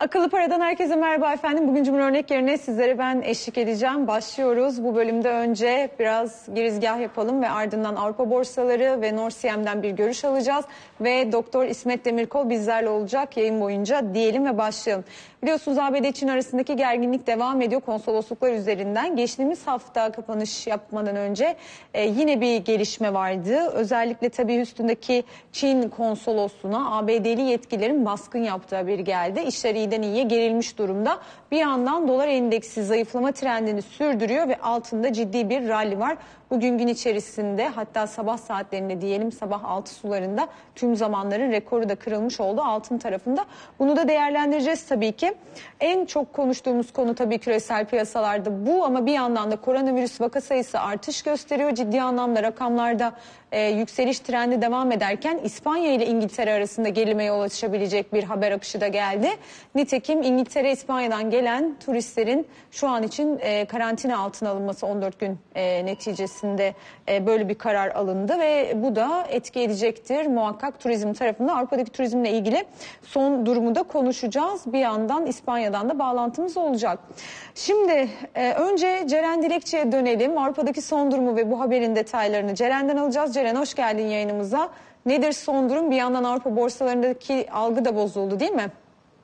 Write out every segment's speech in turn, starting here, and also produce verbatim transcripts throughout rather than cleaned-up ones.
Akıllı Para'dan herkese merhaba efendim. Bugün Cumhur Örnek yerine sizlere ben eşlik edeceğim. Başlıyoruz. Bu bölümde önce biraz girizgah yapalım ve ardından Avrupa borsaları ve Norsiyem'den bir görüş alacağız. Ve Doktor İsmet Demirkol bizlerle olacak yayın boyunca diyelim ve başlayalım. Biliyorsunuz A B D Çin arasındaki gerginlik devam ediyor konsolosluklar üzerinden. Geçtiğimiz hafta kapanış yapmadan önce e, yine bir gelişme vardı. Özellikle tabii üstündeki Çin konsolosluğuna A B D'li yetkililerin baskın yaptığı haberi geldi. İşler iyiden iyiye gerilmiş durumda. Bir yandan dolar endeksi zayıflama trendini sürdürüyor ve altında ciddi bir rally var. Bugün gün içerisinde, hatta sabah saatlerinde diyelim, sabah altı sularında tüm zamanların rekoru da kırılmış oldu altın tarafında. Bunu da değerlendireceğiz tabii ki. En çok konuştuğumuz konu tabii küresel piyasalarda bu, ama bir yandan da koronavirüs vaka sayısı artış gösteriyor. Ciddi anlamda rakamlarda e, yükseliş trendi devam ederken İspanya ile İngiltere arasında gerilmeye yol açabilecek bir haber akışı da geldi. Nitekim İngiltere, İspanya'dan gelen turistlerin şu an için e, karantina altına alınması on dört gün e, neticesi de böyle bir karar alındı ve bu da etki edecektir muhakkak turizm tarafında. Avrupa'daki turizmle ilgili son durumu da konuşacağız. Bir yandan İspanya'dan da bağlantımız olacak. Şimdi önce Ceren Dilekçi'ye dönelim. Avrupa'daki son durumu ve bu haberin detaylarını Ceren'den alacağız. Ceren, hoş geldin yayınımıza. Nedir son durum? Bir yandan Avrupa borsalarındaki algı da bozuldu, değil mi?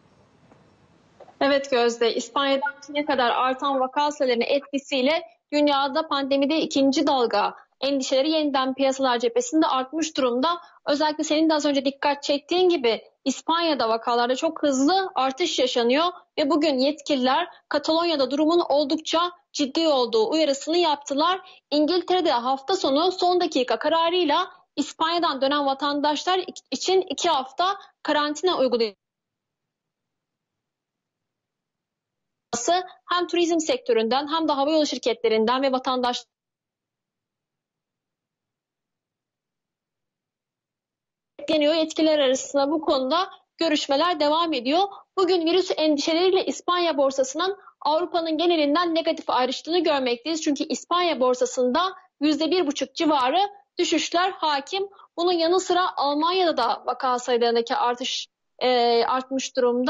Evet Gözde, İspanya'dan Çin'e kadar artan vaka sayılarının etkisiyle dünyada pandemide ikinci dalga endişeleri yeniden piyasalar cephesinde artmış durumda. Özellikle senin de az önce dikkat çektiğin gibi İspanya'da vakalarda çok hızlı artış yaşanıyor ve bugün yetkililer Katalonya'da durumun oldukça ciddi olduğu uyarısını yaptılar. İngiltere'de hafta sonu son dakika kararıyla İspanya'dan dönen vatandaşlar için iki hafta karantina uygulayacak. Hem turizm sektöründen hem de havayolu şirketlerinden ve vatandaş bekleniyor. Yetkililer arasında bu konuda görüşmeler devam ediyor. Bugün virüs endişeleriyle İspanya borsasının Avrupa'nın genelinden negatif ayrıştığını görmekteyiz. Çünkü İspanya borsasında yüzde bir buçuk civarı düşüşler hakim. Bunun yanı sıra Almanya'da da vaka sayılarındaki artış e, artmış durumda.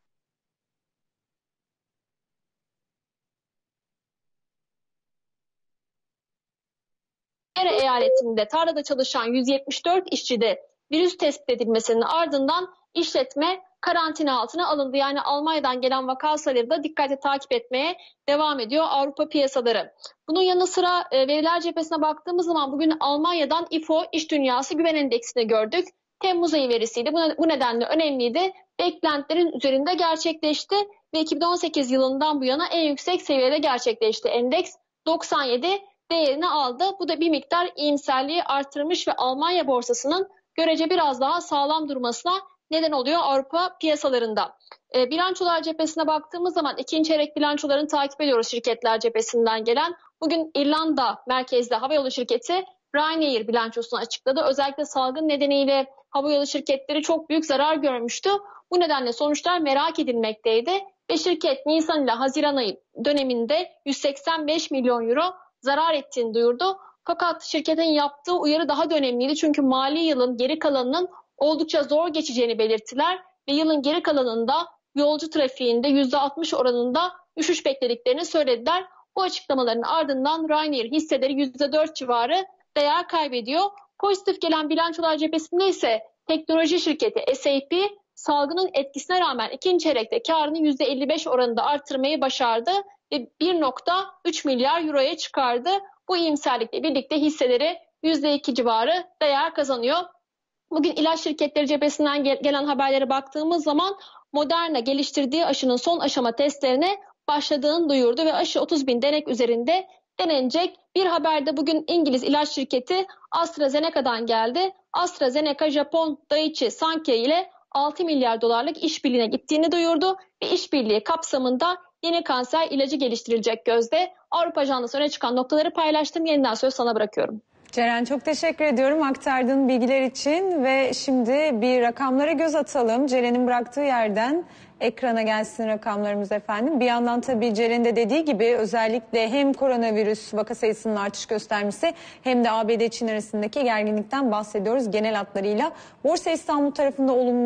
Ere eyaletinde tarlada çalışan yüz yetmiş dört işçide virüs tespit edilmesinin ardından işletme karantina altına alındı. Yani Almanya'dan gelen vaka sayıları da dikkatli takip etmeye devam ediyor Avrupa piyasaları. Bunun yanı sıra e, veriler cephesine baktığımız zaman bugün Almanya'dan İFO İş Dünyası Güven Endeksini gördük. Temmuz ayı verisiydi. Bu, bu nedenle önemliydi. Beklentilerin üzerinde gerçekleşti ve iki bin on sekiz yılından bu yana en yüksek seviyede gerçekleşti. Endeks doksan yedi değerini aldı. Bu da bir miktar iyimserliği artırmış ve Almanya borsasının görece biraz daha sağlam durmasına neden oluyor Avrupa piyasalarında. E, bilançolar cephesine baktığımız zaman ikinci çeyrek bilançolarını takip ediyoruz şirketler cephesinden gelen. Bugün İrlanda merkezli havayolu şirketi Ryanair bilançosunu açıkladı. Özellikle salgın nedeniyle havayolu şirketleri çok büyük zarar görmüştü. Bu nedenle sonuçlar merak edilmekteydi ve şirket Nisan ile Haziran ayı döneminde yüz seksen beş milyon euro zarar ettiğini duyurdu. Fakat şirketin yaptığı uyarı daha da önemliydi. Çünkü mali yılın geri kalanının oldukça zor geçeceğini belirttiler ve yılın geri kalanında yolcu trafiğinde yüzde altmış oranında düşüş beklediklerini söylediler. Bu açıklamaların ardından Ryanair hisseleri yüzde dört civarı değer kaybediyor. Pozitif gelen bilançolar cephesinde ise teknoloji şirketi S A P salgının etkisine rağmen ikinci çeyrekte karını yüzde elli beş oranında artırmayı başardı ve bir virgül üç milyar euroya çıkardı. Bu iyimserlikle birlikte hisseleri yüzde iki civarı değer kazanıyor. Bugün ilaç şirketleri cephesinden gelen haberlere baktığımız zaman Moderna geliştirdiği aşının son aşama testlerine başladığını duyurdu ve aşı otuz bin denek üzerinde denenecek. Bir haberde bugün İngiliz ilaç şirketi AstraZeneca'dan geldi. AstraZeneca Japon Daiichi Sankyo ile altı milyar dolarlık işbirliğine gittiğini duyurdu ve işbirliği kapsamında yeni kanser ilacı geliştirilecek Gözde. Avrupa Ajansı öne çıkan noktaları paylaştım. Yeniden söz sana bırakıyorum. Ceren, çok teşekkür ediyorum aktardığın bilgiler için ve şimdi bir rakamlara göz atalım. Ceren'in bıraktığı yerden ekrana gelsin rakamlarımız efendim. Bir yandan tabii Ceren'in de dediği gibi özellikle hem koronavirüs vaka sayısının artış göstermesi hem de A B D Çin arasındaki gerginlikten bahsediyoruz genel hatlarıyla. Borsa İstanbul tarafında olumlu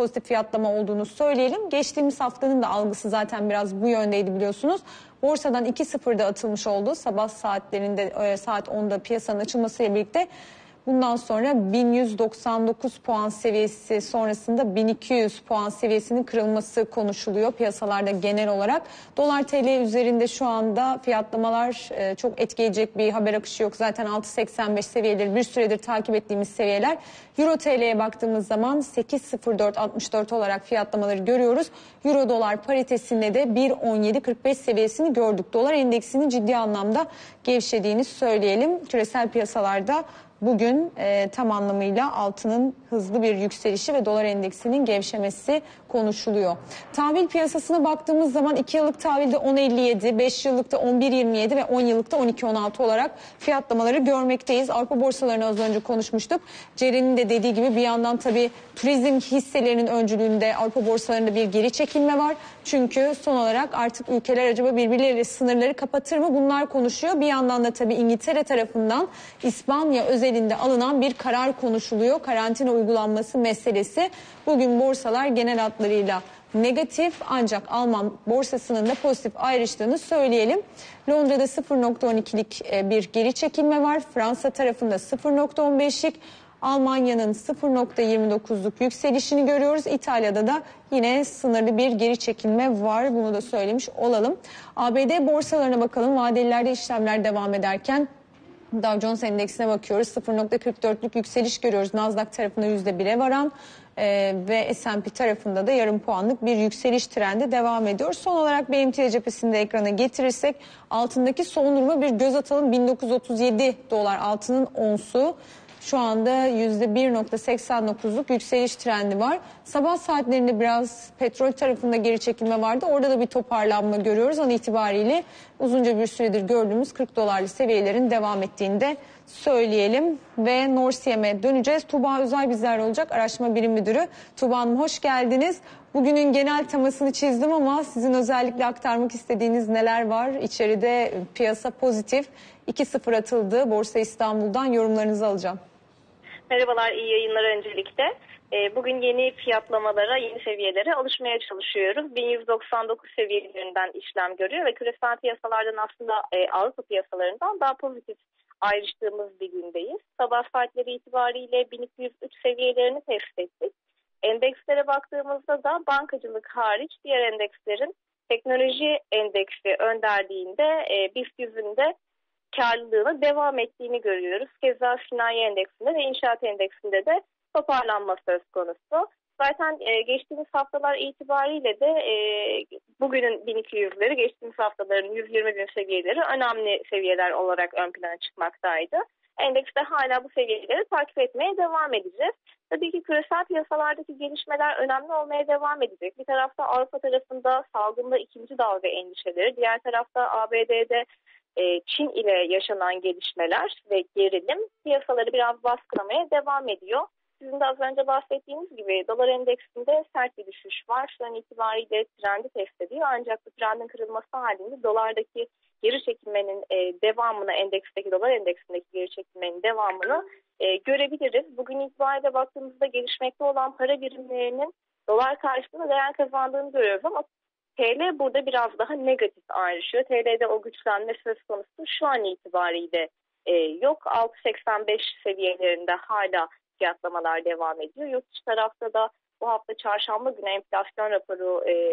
pozitif fiyatlama olduğunu söyleyelim. Geçtiğimiz haftanın da algısı zaten biraz bu yöndeydi biliyorsunuz. Borsadan iki sıfırda atılmış oldu. Sabah saatlerinde saat onda piyasanın açılmasıyla birlikte bundan sonra bin yüz doksan dokuz puan seviyesi sonrasında bin iki yüz puan seviyesinin kırılması konuşuluyor piyasalarda genel olarak. Dolar T L üzerinde şu anda fiyatlamalar çok etkileyecek bir haber akışı yok. Zaten altı seksen beş seviyeleri bir süredir takip ettiğimiz seviyeler. Euro T L'ye baktığımız zaman sekiz sıfır dört altmış dört olarak fiyatlamaları görüyoruz. Euro dolar paritesinde de bir on yedi kırk beş seviyesini gördük. Dolar endeksinin ciddi anlamda gevşediğini söyleyelim. Küresel piyasalarda bugün e, tam anlamıyla altının hızlı bir yükselişi ve dolar endeksinin gevşemesi konuşuluyor. Tahvil piyasasına baktığımız zaman iki yıllık tahvilde on elli yedi, beş yıllıkta on bir yirmi yedi ve on yıllıkta on iki on altı olarak fiyatlamaları görmekteyiz. Avrupa borsalarını az önce konuşmuştuk. Ceren'in de dediği gibi bir yandan tabii turizm hisselerinin öncülüğünde Avrupa borsalarında bir geri çekilme var. Çünkü son olarak artık ülkeler acaba birbirleriyle sınırları kapatır mı? Bunlar konuşuyor. Bir yandan da tabii İngiltere tarafından İspanya özelinde alınan bir karar konuşuluyor. Karantina uygulanması meselesi. Bugün borsalar genel hatlarıyla negatif ancak Alman borsasının da pozitif ayrıştığını söyleyelim. Londra'da sıfır nokta on ikilik bir geri çekilme var. Fransa tarafında sıfır nokta on beşlik, Almanya'nın sıfır nokta yirmi dokuzluk yükselişini görüyoruz. İtalya'da da yine sınırlı bir geri çekilme var. Bunu da söylemiş olalım. A B D borsalarına bakalım. Vadelilerde işlemler devam ederken Dow Jones Endeksine bakıyoruz. sıfır nokta kırk dörtlük yükseliş görüyoruz. Nasdaq tarafında yüzde bire varan e, ve S and P tarafında da yarım puanlık bir yükseliş trendi devam ediyor. Son olarak B M T cephesinde ekrana getirirsek altındaki son duruma bir göz atalım. bin dokuz yüz otuz yedi dolar altının onsu. Şu anda yüzde bir nokta seksen dokuzluk yükseliş trendi var. Sabah saatlerinde biraz petrol tarafında geri çekilme vardı. Orada da bir toparlanma görüyoruz. An itibariyle uzunca bir süredir gördüğümüz kırk dolarlı seviyelerin devam ettiğini de söyleyelim. Ve Norsiyem'e döneceğiz. Tuğba Özay bizlerle olacak. Araştırma Birim Müdürü. Tuğba Hanım hoş geldiniz. Bugünün genel temasını çizdim ama sizin özellikle aktarmak istediğiniz neler var? İçeride piyasa pozitif. iki sıfır atıldı. Borsa İstanbul'dan yorumlarınızı alacağım. Merhabalar, iyi yayınlar öncelikle. Bugün yeni fiyatlamalara, yeni seviyelere alışmaya çalışıyoruz. bin yüz doksan dokuz seviyelerinden işlem görüyor ve küresel piyasalardan aslında Avrupa piyasalarından daha pozitif ayrıştığımız bir gündeyiz. Sabah saatleri itibariyle bin iki yüz üç seviyelerini test ettik. Endekslere baktığımızda da bankacılık hariç diğer endekslerin teknoloji endeksi önderliğinde BIST yüzünde karlılığına devam ettiğini görüyoruz. Keza sanayi endeksinde ve inşaat endeksinde de toparlanma söz konusu. Zaten e, geçtiğimiz haftalar itibariyle de e, bugünün bin iki yüzleri, geçtiğimiz haftaların yüz yirmi bin seviyeleri önemli seviyeler olarak ön plana çıkmaktaydı. Endekste hala bu seviyeleri takip etmeye devam edeceğiz. Tabii ki küresel piyasalardaki gelişmeler önemli olmaya devam edecek. Bir tarafta Avrupa tarafında salgında ikinci dalga endişeleri, diğer tarafta A B D'de Çin ile yaşanan gelişmeler ve gerilim piyasaları biraz baskılamaya devam ediyor. Sizin de az önce bahsettiğiniz gibi dolar endeksinde sert bir düşüş var. Şu an itibariyle trendi test ediyor. Ancak bu trendin kırılması halinde dolardaki geri çekilmenin devamını, endeksteki dolar endeksindeki geri çekilmenin devamını görebiliriz. Bugün itibariyle baktığımızda gelişmekte olan para birimlerinin dolar karşısında değer kazandığını görüyoruz ama T L burada biraz daha negatif ayrışıyor. T L'de o güçlenme söz konusu şu an itibariyle e, yok. altı seksen beş seviyelerinde hala fiyatlamalar devam ediyor. Yurt dışı tarafta da bu hafta çarşamba günü enflasyon raporu e,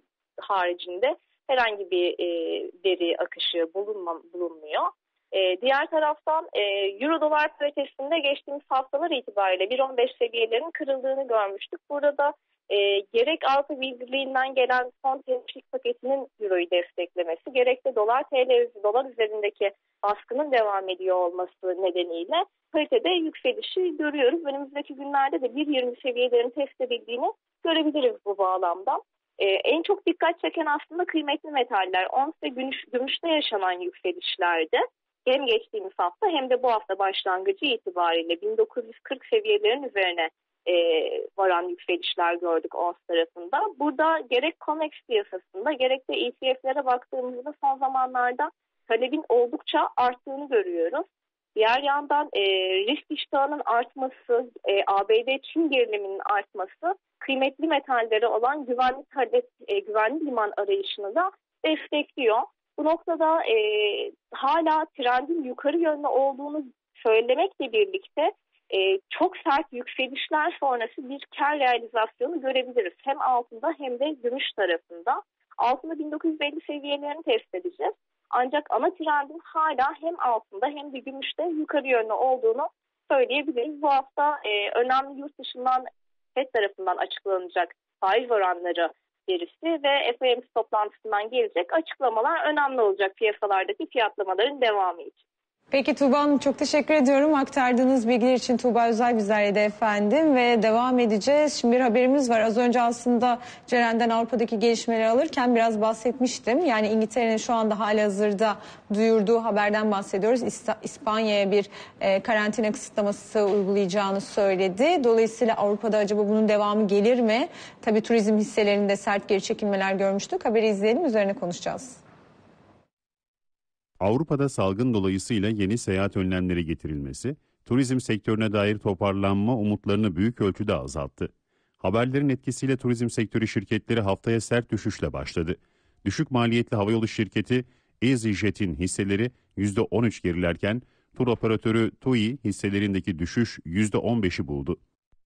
haricinde herhangi bir e, veri akışı bulunma, bulunmuyor. E, diğer taraftan e, Euro dolar paritesinde geçtiğimiz haftalar itibariyle bir on beş seviyelerinin kırıldığını görmüştük. Burada da E, gerek Avrupa Birliği'nden gelen son teşvik paketinin Euro'yu desteklemesi, gerek de dolar T L dolar üzerindeki baskının devam ediyor olması nedeniyle paritede yükselişi görüyoruz. Önümüzdeki günlerde de bir yirmi seviyelerin test edildiğini görebiliriz bu bağlamda. E, en çok dikkat çeken aslında kıymetli metaller, ons ve gümüş, gümüşte yaşanan yükselişlerde hem geçtiğimiz hafta hem de bu hafta başlangıcı itibariyle bin dokuz yüz kırk seviyelerin üzerine E, varan yükselişler gördük ons tarafında. Burada gerek COMEX piyasasında gerek de E T F'lere baktığımızda son zamanlarda talebin oldukça arttığını görüyoruz. Diğer yandan e, risk iştahının artması, e, A B D Çin geriliminin artması kıymetli metallere olan güvenli talep, e, güvenli liman arayışını da destekliyor. Bu noktada e, hala trendin yukarı yönlü olduğunu söylemekle birlikte e, çok sert yükselişler sonrası bir kar realizasyonu görebiliriz. Hem altında hem de gümüş tarafında. Altında bin dokuz yüz elli seviyelerini test edeceğiz. Ancak ana trendin hala hem altında hem de gümüşte yukarı yönlü olduğunu söyleyebiliriz. Bu hafta e, önemli yurt dışından Fed tarafından açıklanacak faiz oranları verisi ve F O M C toplantısından gelecek açıklamalar önemli olacak piyasalardaki fiyatlamaların devamı için. Peki Tuğba Hanım, çok teşekkür ediyorum. Aktardığınız bilgiler için Tuğba Özay bizlerle efendim ve devam edeceğiz. Şimdi bir haberimiz var. Az önce aslında Ceren'den Avrupa'daki gelişmeleri alırken biraz bahsetmiştim. Yani İngiltere'nin şu anda halihazırda duyurduğu haberden bahsediyoruz. İsta- İspanya'ya bir e, karantina kısıtlaması uygulayacağını söyledi. Dolayısıyla Avrupa'da acaba bunun devamı gelir mi? Tabii turizm hisselerinde sert geri çekilmeler görmüştük. Haberi izleyelim, üzerine konuşacağız. Avrupa'da salgın dolayısıyla yeni seyahat önlemleri getirilmesi, turizm sektörüne dair toparlanma umutlarını büyük ölçüde azalttı. Haberlerin etkisiyle turizm sektörü şirketleri haftaya sert düşüşle başladı. Düşük maliyetli havayolu şirketi EasyJet'in hisseleri yüzde on üç gerilerken, tur operatörü TUI hisselerindeki düşüş yüzde on beşi buldu.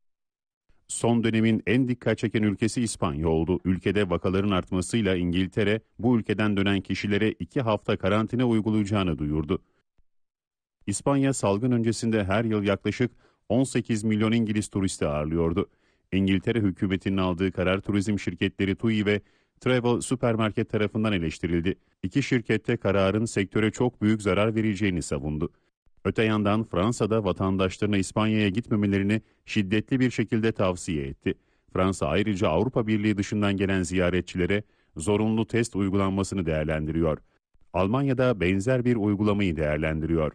Son dönemin en dikkat çeken ülkesi İspanya oldu. Ülkede vakaların artmasıyla İngiltere bu ülkeden dönen kişilere iki hafta karantina uygulayacağını duyurdu. İspanya salgın öncesinde her yıl yaklaşık on sekiz milyon İngiliz turisti ağırlıyordu. İngiltere hükümetinin aldığı karar turizm şirketleri TUI ve Travel Supermarket tarafından eleştirildi. İki şirket de kararın sektöre çok büyük zarar vereceğini savundu. Öte yandan Fransa'da vatandaşlarına İspanya'ya gitmemelerini şiddetli bir şekilde tavsiye etti. Fransa ayrıca Avrupa Birliği dışından gelen ziyaretçilere zorunlu test uygulanmasını değerlendiriyor. Almanya'da benzer bir uygulamayı değerlendiriyor.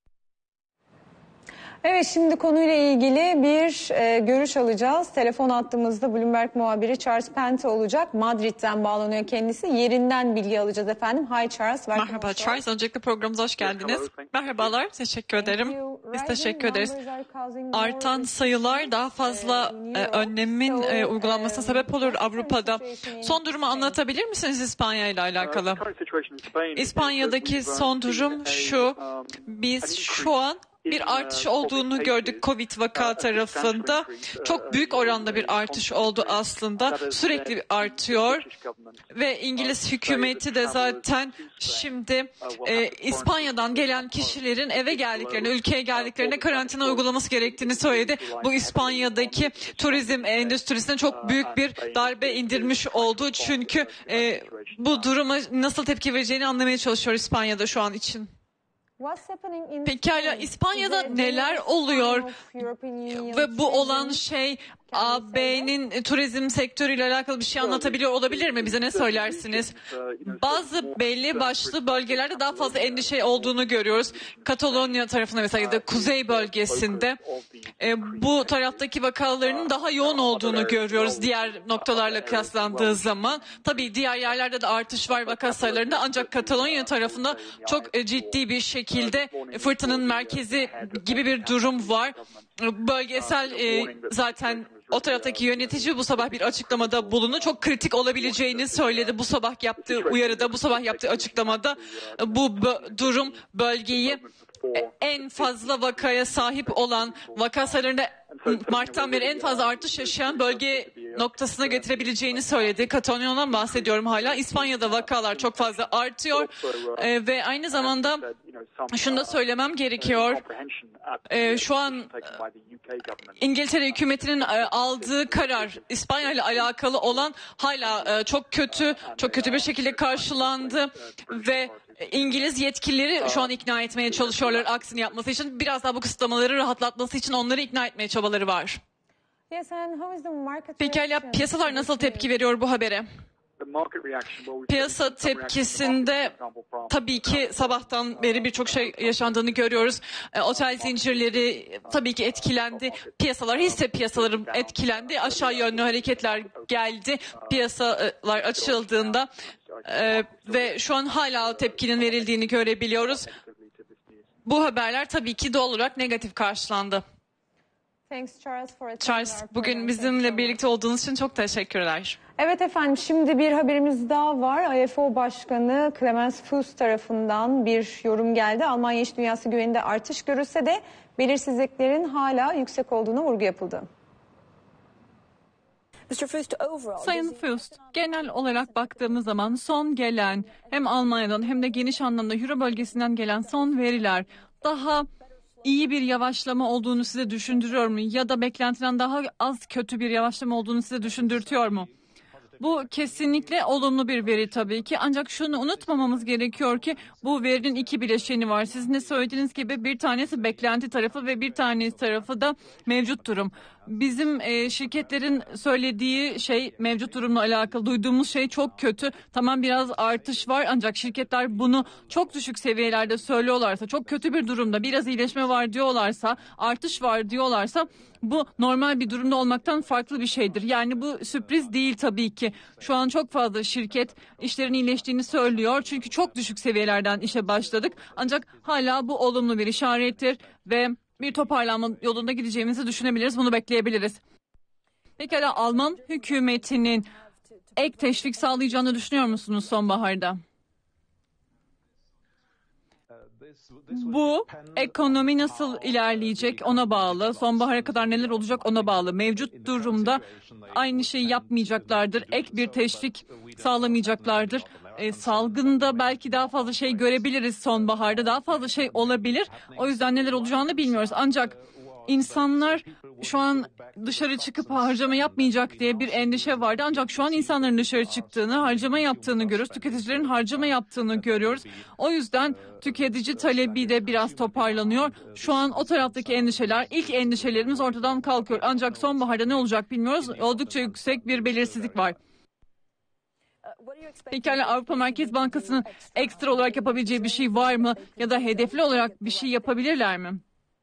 Evet, şimdi konuyla ilgili bir e, görüş alacağız. Telefon attığımızda Bloomberg muhabiri Charles Pente olacak. Madrid'den bağlanıyor kendisi. Yerinden bilgi alacağız efendim. Hi Charles. Merhaba Charles. Öncelikle programımıza hoş geldiniz. Merhabalar. Teşekkür ederim. Biz teşekkür ederiz. Artan sayılar daha fazla e, önlemin e, uygulanmasına sebep olur Avrupa'da. Son durumu anlatabilir misiniz İspanya ile alakalı? İspanya'daki son durum şu. Biz şu an bir artış olduğunu gördük Covid vaka tarafında. Çok büyük oranda bir artış oldu aslında. Sürekli artıyor ve İngiliz hükümeti de zaten şimdi e, İspanya'dan gelen kişilerin eve geldiklerini, ülkeye geldiklerine karantina uygulaması gerektiğini söyledi. Bu İspanya'daki turizm endüstrisine çok büyük bir darbe indirmiş oldu. Çünkü e, bu duruma nasıl tepki vereceğini anlamaya çalışıyor İspanya'da şu an için. Pekala, İspanya'da neler oluyor ve bu olan şey A B'nin turizm sektörüyle alakalı bir şey anlatabiliyor olabilir mi? Bize ne söylersiniz? Bazı belli başlı bölgelerde daha fazla endişe olduğunu görüyoruz. Katalonya tarafında mesela da kuzey bölgesinde e, bu taraftaki vakalarının daha yoğun olduğunu görüyoruz diğer noktalarla kıyaslandığı zaman. Tabii diğer yerlerde de artış var vaka sayılarında, ancak Katalonya tarafında çok e, ciddi bir şekilde fırtınanın merkezi gibi bir durum var. Bölgesel e, zaten o taraftaki yönetici bu sabah bir açıklamada bulundu. Çok kritik olabileceğini söyledi. Bu sabah yaptığı uyarıda, bu sabah yaptığı açıklamada bu bö- durum bölgeyi en fazla vakaya sahip olan, vaka sayılarında Mart'tan beri en fazla artış yaşayan bölge noktasına getirebileceğini söyledi. Katalonya'dan bahsediyorum hala. İspanya'da vakalar çok fazla artıyor ee, ve aynı zamanda şunu da söylemem gerekiyor. Ee, şu an İngiltere hükümetinin aldığı karar İspanya ile alakalı olan hala çok kötü, çok kötü bir şekilde karşılandı ve İngiliz yetkilileri şu an ikna etmeye çalışıyorlar aksini yapması için. Biraz daha bu kısıtlamaları rahatlatması için onları ikna etmeye çabaları var. Pekala, piyasalar nasıl tepki veriyor bu habere? Piyasa tepkisinde tabii ki sabahtan beri birçok şey yaşandığını görüyoruz. E, otel zincirleri tabii ki etkilendi. Piyasalar, hisse piyasaları etkilendi. Aşağı yönlü hareketler geldi. Piyasalar açıldığında e, ve şu an hala tepkinin verildiğini görebiliyoruz. bu haberler tabii ki doğal olarak negatif karşılandı. Thanks, Charles, for Charles, bugün bizimle birlikte olduğunuz için çok teşekkürler. Evet efendim, şimdi bir haberimiz daha var. I F O Başkanı Clemens Fuß tarafından bir yorum geldi. Almanya iş dünyası güveninde artış görülse de belirsizliklerin hala yüksek olduğuna vurgu yapıldı. Sayın Fuß, genel olarak baktığımız zaman son gelen hem Almanya'dan hem de geniş anlamda Euro bölgesinden gelen son veriler daha iyi bir yavaşlama olduğunu size düşündürüyor mu? Ya da beklentiden daha az kötü bir yavaşlama olduğunu size düşündürtüyor mu? Bu kesinlikle olumlu bir veri tabii ki. Ancak şunu unutmamamız gerekiyor ki bu verinin iki bileşeni var. Sizin de söylediğiniz gibi bir tanesi beklenti tarafı ve bir tanesi tarafı da mevcut durum. Bizim e, şirketlerin söylediği şey mevcut durumla alakalı duyduğumuz şey çok kötü. Tamam, biraz artış var ancak şirketler bunu çok düşük seviyelerde söylüyorlarsa, çok kötü bir durumda biraz iyileşme var diyorlarsa, artış var diyorlarsa bu normal bir durumda olmaktan farklı bir şeydir. Yani bu sürpriz değil tabii ki. Şu an çok fazla şirket işlerin iyileştiğini söylüyor. Çünkü çok düşük seviyelerden işe başladık. Ancak hala bu olumlu bir işarettir ve bir toparlanma yolunda gideceğimizi düşünebiliriz. Bunu bekleyebiliriz. Pekala, Alman hükümetinin ek teşvik sağlayacağını düşünüyor musunuz sonbaharda? Bu ekonomi nasıl ilerleyecek ona bağlı. Sonbahara kadar neler olacak ona bağlı. Mevcut durumda aynı şeyi yapmayacaklardır. Ek bir teşvik sağlamayacaklardır. E, salgında belki daha fazla şey görebiliriz sonbaharda. Daha fazla şey olabilir. O yüzden neler olacağını bilmiyoruz. Ancak insanlar şu an dışarı çıkıp harcama yapmayacak diye bir endişe vardı. Ancak şu an insanların dışarı çıktığını, harcama yaptığını görüyoruz. Tüketicilerin harcama yaptığını görüyoruz. O yüzden tüketici talebi de biraz toparlanıyor. Şu an o taraftaki endişeler, ilk endişelerimiz ortadan kalkıyor. Ancak sonbaharda ne olacak bilmiyoruz. Oldukça yüksek bir belirsizlik var. Pekala, Avrupa Merkez Bankası'nın ekstra olarak yapabileceği bir şey var mı? Ya da hedefli olarak bir şey yapabilirler mi?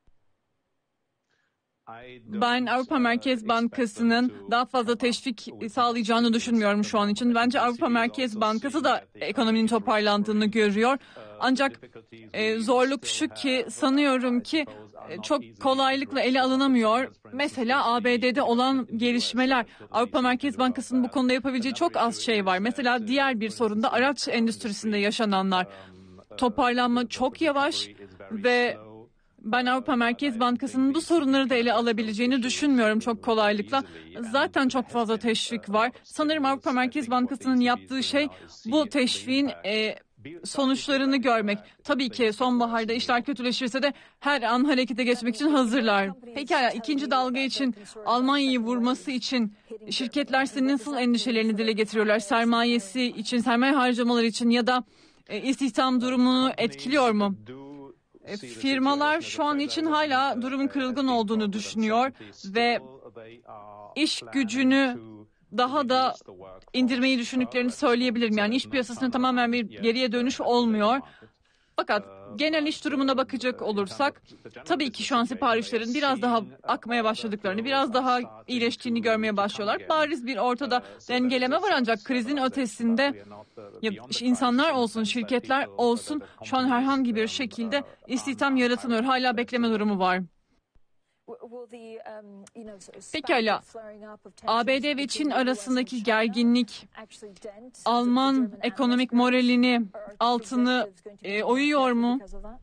Ben Avrupa Merkez Bankası'nın daha fazla teşvik sağlayacağını düşünmüyorum şu an için. Bence Avrupa Merkez Bankası da ekonominin toparlandığını görüyor. Ancak e, zorluk şu ki sanıyorum ki e, çok kolaylıkla ele alınamıyor. Mesela A B D'de olan gelişmeler. Avrupa Merkez Bankası'nın bu konuda yapabileceği çok az şey var. Mesela diğer bir sorun da araç endüstrisinde yaşananlar. Toparlanma çok yavaş ve ben Avrupa Merkez Bankası'nın bu sorunları da ele alabileceğini düşünmüyorum çok kolaylıkla. Zaten çok fazla teşvik var. Sanırım Avrupa Merkez Bankası'nın yaptığı şey bu teşviğin e, sonuçlarını görmek. Tabii ki sonbaharda işler kötüleşirse de her an harekete geçmek için hazırlar. Pekala, ikinci dalga için Almanya'yı vurması için şirketler senin nasıl endişelerini dile getiriyorlar? Sermayesi için, sermaye harcamaları için ya da e, istihdam durumunu etkiliyor mu? Firmalar şu an için hala durumun kırılgan olduğunu düşünüyor ve iş gücünü daha da indirmeyi düşündüklerini söyleyebilirim. Yani iş piyasasına tamamen bir geriye dönüş olmuyor. Fakat genel iş durumuna bakacak olursak tabii ki şu an siparişlerin biraz daha akmaya başladıklarını, biraz daha iyileştiğini görmeye başlıyorlar. Bariz bir ortada dengeleme var ancak krizin ötesinde ya insanlar olsun, şirketler olsun şu an herhangi bir şekilde istihdam yaratılmıyor. Hala bekleme durumu var. Pekala, A B D ve Çin arasındaki gerginlik Alman ekonomik moralini, altını e, oyuyor mu?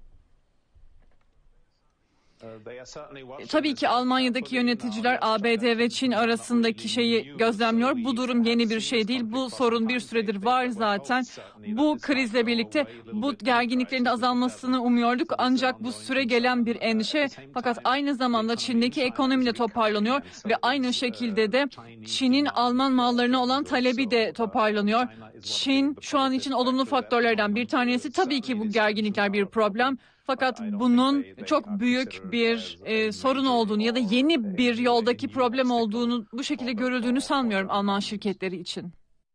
Tabii ki Almanya'daki yöneticiler A B D ve Çin arasındaki şeyi gözlemliyor. Bu durum yeni bir şey değil. Bu sorun bir süredir var zaten. Bu krizle birlikte bu gerginliklerin de azalmasını umuyorduk. Ancak bu süre gelen bir endişe. Fakat aynı zamanda Çin'deki ekonomi de toparlanıyor ve aynı şekilde de Çin'in Alman mallarına olan talebi de toparlanıyor. Çin şu an için olumlu faktörlerden bir tanesi. Tabii ki bu gerginlikler bir problem. Fakat bunun çok büyük bir e, sorun olduğunu ya da yeni bir yoldaki problem olduğunu bu şekilde görüldüğünü sanmıyorum Alman şirketleri için.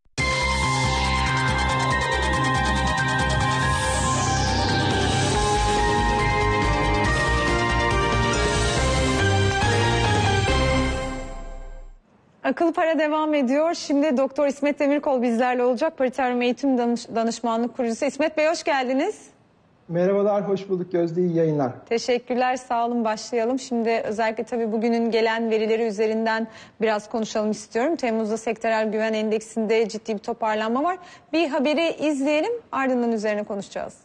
Akıllı Para devam ediyor. Şimdi Doktor İsmet Demirkol bizlerle olacak. Pariteryum Eğitim Danış- Danışmanlık Kurucusu. İsmet Bey, hoş geldiniz. Merhabalar, hoş bulduk Gözde, iyi yayınlar. Teşekkürler, sağ olun. Başlayalım. Şimdi özellikle tabii bugünün gelen verileri üzerinden biraz konuşalım istiyorum. Temmuz'da sektörel güven endeksinde ciddi bir toparlanma var. Bir haberi izleyelim, ardından üzerine konuşacağız.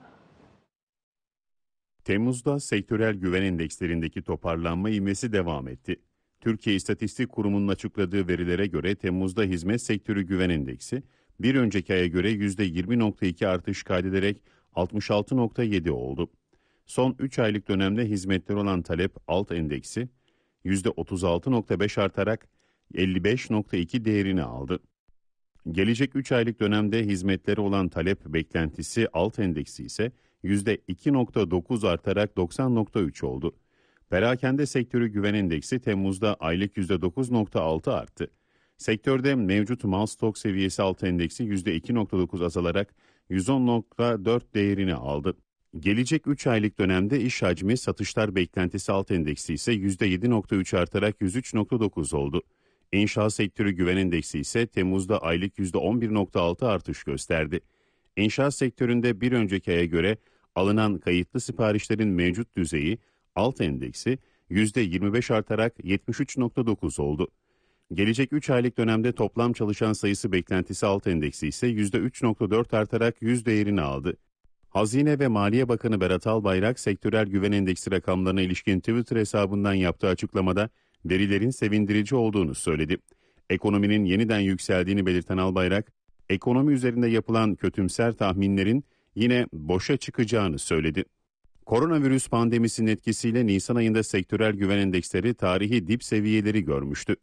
Temmuz'da sektörel güven endekslerindeki toparlanma ivmesi devam etti. Türkiye İstatistik Kurumu'nun açıkladığı verilere göre Temmuz'da hizmet sektörü güven endeksi bir önceki aya göre yüzde yirmi nokta iki artış kaydederek altmış altı nokta yedi oldu. Son üç aylık dönemde hizmetler olan talep alt endeksi yüzde otuz altı nokta beş artarak elli beş nokta iki değerini aldı. Gelecek üç aylık dönemde hizmetlere olan talep beklentisi alt endeksi ise yüzde iki nokta dokuz artarak doksan nokta üç oldu. Perakende sektörü güven endeksi Temmuz'da aylık yüzde dokuz nokta altı arttı. Sektörde mevcut mal stok seviyesi alt endeksi yüzde iki nokta dokuz azalarak yüz on nokta dört değerini aldı. Gelecek üç aylık dönemde iş hacmi satışlar beklentisi alt endeksi ise yüzde yedi nokta üç artarak yüz üç nokta dokuz oldu. İnşaat sektörü güven endeksi ise Temmuz'da aylık yüzde on bir nokta altı artış gösterdi. İnşaat sektöründe bir önceki aya göre alınan kayıtlı siparişlerin mevcut düzeyi alt endeksi yüzde yirmi beş artarak yetmiş üç nokta dokuz oldu. Gelecek üç aylık dönemde toplam çalışan sayısı beklentisi alt endeksi ise yüzde üç nokta dört artarak yüz değerini aldı. Hazine ve Maliye Bakanı Berat Albayrak sektörel güven endeksi rakamlarına ilişkin Twitter hesabından yaptığı açıklamada verilerin sevindirici olduğunu söyledi. Ekonominin yeniden yükseldiğini belirten Albayrak, ekonomi üzerinde yapılan kötümser tahminlerin yine boşa çıkacağını söyledi. Koronavirüs pandemisinin etkisiyle Nisan ayında sektörel güven endeksleri tarihi dip seviyeleri görmüştü.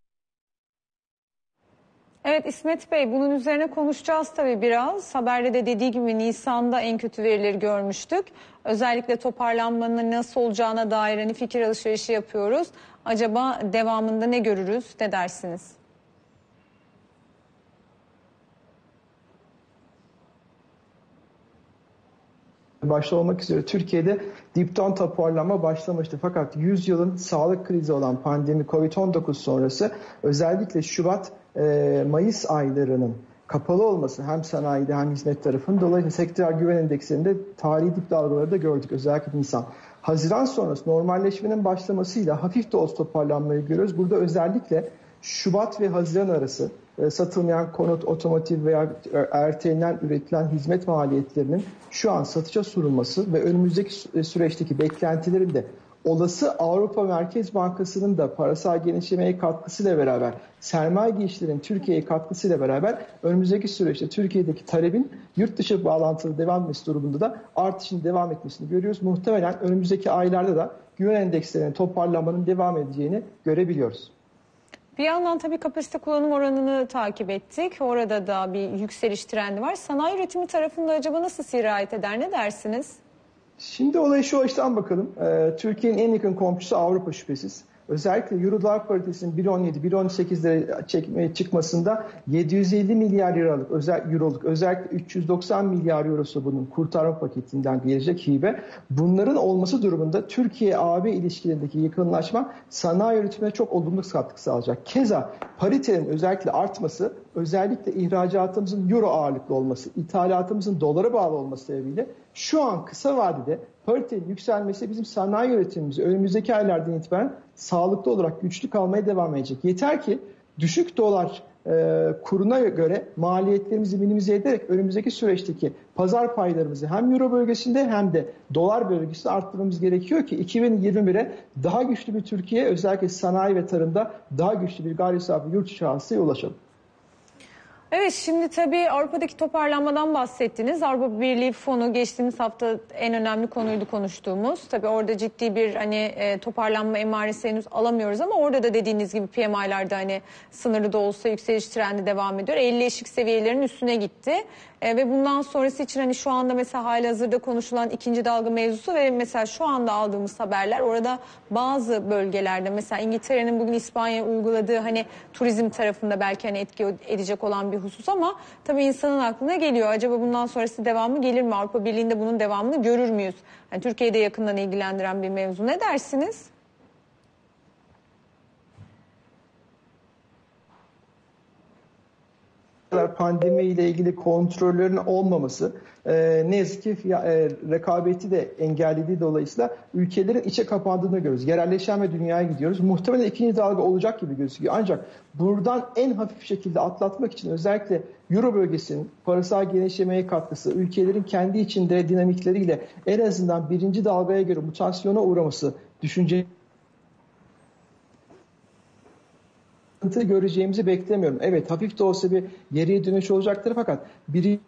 Evet İsmet Bey, bunun üzerine konuşacağız tabii biraz. Haberde de dediği gibi Nisan'da en kötü verileri görmüştük. Özellikle toparlanmanın nasıl olacağına dair hani fikir alışverişi yapıyoruz. Acaba devamında ne görürüz, ne dersiniz? Başta olmak üzere Türkiye'de dipten toparlanma başlamıştı. Fakat yüz yılın sağlık krizi olan pandemi kovid on dokuz sonrası özellikle Şubat, e, Mayıs aylarının kapalı olması hem sanayide hem hizmet tarafının dolayısıyla sektörel güven endekslerinde tarihi dip dalgaları da gördük özellikle Nisan. Haziran sonrası normalleşmenin başlamasıyla hafif de olsa toparlanmayı görüyoruz. Burada özellikle Şubat ve Haziran arası satılmayan konut, otomotiv veya ertelenen üretilen hizmet maliyetlerinin şu an satışa sunulması ve önümüzdeki süreçteki beklentilerin de olası Avrupa Merkez Bankası'nın da parasal genişlemeye katkısıyla beraber, sermaye girişlerinin Türkiye'ye katkısıyla beraber önümüzdeki süreçte Türkiye'deki talebin yurt dışı bağlantılı devam etmesi durumunda da artışın devam etmesini görüyoruz. Muhtemelen önümüzdeki aylarda da güven endekslerinin toparlanmanın devam edeceğini görebiliyoruz. Bir yandan tabii kapasite kullanım oranını takip ettik. Orada da bir yükseliş trendi var. Sanayi üretimi tarafında acaba nasıl sirayet eder, ne dersiniz? Şimdi olaya şu açıdan bakalım. Ee, Türkiye'nin en yakın komşusu Avrupa şüphesiz. Özellikle Euro-Dolar paritesinin bir on yedi bir on sekizlere çıkmasında yedi yüz elli milyar liralık özel euroluk özellikle üç yüz doksan milyar eurosu bunun kurtarma paketinden gelecek hibe. Bunların olması durumunda Türkiye-A B ilişkilerindeki yakınlaşma sanayi üretimine çok olumlu katkı sağlayacak. Keza paritenin özellikle artması, özellikle ihracatımızın euro ağırlıklı olması, ithalatımızın dolara bağlı olması sebebiyle şu an kısa vadede paritenin yükselmesi bizim sanayi üretimimizi önümüzdeki aylardan itibaren sağlıklı olarak güçlü kalmaya devam edecek. Yeter ki düşük dolar e, kuruna göre maliyetlerimizi minimize ederek önümüzdeki süreçteki pazar paylarımızı hem euro bölgesinde hem de dolar bölgesinde arttırmamız gerekiyor ki iki bin yirmi bire daha güçlü bir Türkiye, özellikle sanayi ve tarımda daha güçlü bir gayri safi yurt içi hasılaya ulaşalım. Evet, şimdi tabii Avrupa'daki toparlanmadan bahsettiniz. Avrupa Birliği Fonu geçtiğimiz hafta en önemli konuydu konuştuğumuz. Tabii orada ciddi bir hani e, toparlanma emaresi henüz alamıyoruz ama orada da dediğiniz gibi P M I'larda hani sınırlı da olsa yükseliş trendi devam ediyor. elli eşik seviyelerinin üstüne gitti. E, ve bundan sonrası için hani şu anda mesela halihazırda konuşulan ikinci dalga mevzusu ve mesela şu anda aldığımız haberler orada bazı bölgelerde mesela İngiltere'nin bugün İspanya'ya uyguladığı hani turizm tarafında belki hani etki edecek olan bir husus ama tabii insanın aklına geliyor. Acaba bundan sonrası devamı gelir mi? Avrupa Birliği'nde bunun devamını görür müyüz? Yani Türkiye'de yakından ilgilendiren bir mevzu. Ne dersiniz? Pandemi ile ilgili kontrollerin olmaması e, ne yazık ki e, rekabeti de engellediği dolayısıyla ülkelerin içe kapandığını görüyoruz. Yerelleşen ve dünyaya gidiyoruz. Muhtemelen ikinci dalga olacak gibi gözüküyor. Ancak buradan en hafif şekilde atlatmak için özellikle Euro bölgesinin parasal genişlemeye katkısı, ülkelerin kendi içinde dinamikleriyle en azından birinci dalgaya göre mutasyona uğraması düşünce göreceğimizi beklemiyorum. Evet, hafif de olsa bir geriye dönüş olacaktır fakat biri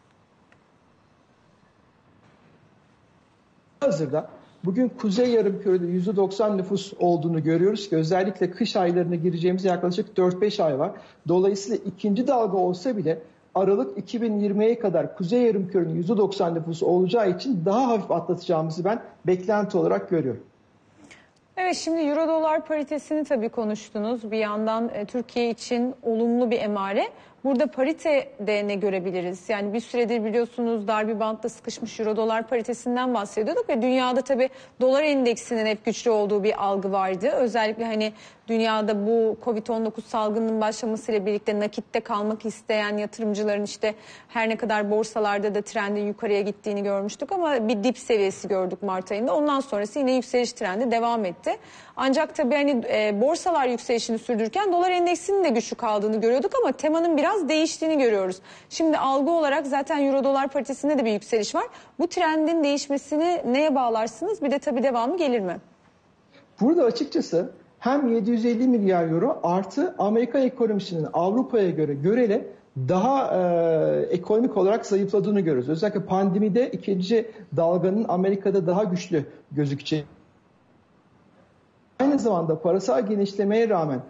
hazırda bugün Kuzey Yarımküre'de yüzde doksan nüfus olduğunu görüyoruz ki özellikle kış aylarına gireceğimiz yaklaşık dört beş ay var. Dolayısıyla ikinci dalga olsa bile Aralık iki bin yirmiye kadar Kuzey Yarımküre'nin yüzde doksan nüfusu olacağı için daha hafif atlatacağımızı ben beklenti olarak görüyorum. Evet, şimdi euro dolar paritesini tabii konuştunuz. Bir yandan e, Türkiye için olumlu bir emare. Burada paritede ne görebiliriz? Yani bir süredir biliyorsunuz dar bir bantta sıkışmış euro dolar paritesinden bahsediyorduk ve dünyada tabii dolar endeksinin hep güçlü olduğu bir algı vardı. Özellikle hani dünyada bu kovid on dokuz salgının başlamasıyla birlikte nakitte kalmak isteyen yatırımcıların işte her ne kadar borsalarda da trendin yukarıya gittiğini görmüştük ama bir dip seviyesi gördük Mart ayında. Ondan sonrası yine yükseliş trendi devam etti. Ancak tabii hani e, borsalar yükselişini sürdürürken dolar endeksinin de güçlü kaldığını görüyorduk ama temanın biraz değiştiğini görüyoruz. Şimdi algı olarak zaten euro dolar paritesinde de bir yükseliş var. Bu trendin değişmesini neye bağlarsınız? Bir de tabii devamı gelir mi? Burada açıkçası hem yedi yüz elli milyar euro artı Amerika ekonomisinin Avrupa'ya göre görele daha e, ekonomik olarak zayıfladığını görüyoruz. Özellikle pandemide ikinci dalganın Amerika'da daha güçlü gözükeceği. Aynı zamanda parasal genişlemeye rağmen